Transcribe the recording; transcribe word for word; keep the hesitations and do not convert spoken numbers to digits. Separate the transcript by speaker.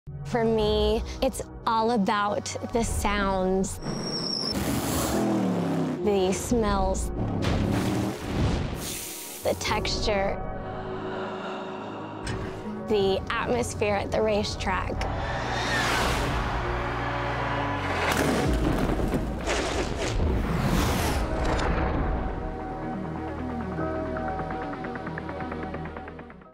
Speaker 1: For me, it's all about the sounds, the smells, the texture, the atmosphere at the racetrack.